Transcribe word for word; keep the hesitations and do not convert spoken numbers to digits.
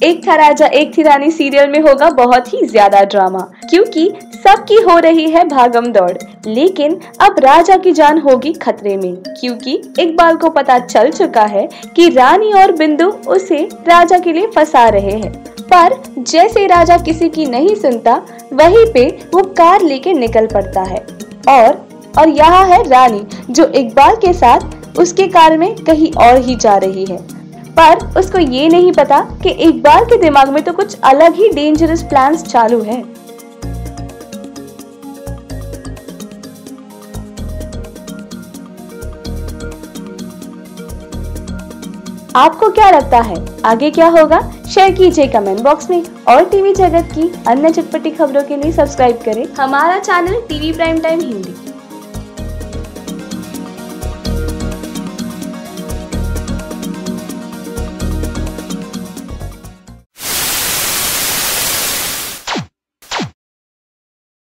एक था राजा एक थी रानी सीरियल में होगा बहुत ही ज्यादा ड्रामा, क्योंकि सबकी हो रही है भागम दौड़। लेकिन अब राजा की जान होगी खतरे में, क्योंकि इकबाल को पता चल चुका है कि रानी और बिंदु उसे राजा के लिए फंसा रहे हैं। पर जैसे राजा किसी की नहीं सुनता, वहीं पे वो कार लेके निकल पड़ता है और और यहाँ है रानी जो इकबाल के साथ उसके कार में कहीं और ही जा रही है। पर उसको ये नहीं पता कि इकबाल के दिमाग में तो कुछ अलग ही डेंजरस प्लान्स चालू है। आपको क्या लगता है आगे क्या होगा? शेयर कीजिए कमेंट बॉक्स में और टीवी जगत की अन्य चटपटी खबरों के लिए सब्सक्राइब करें हमारा channel TV Prime Time Hindi.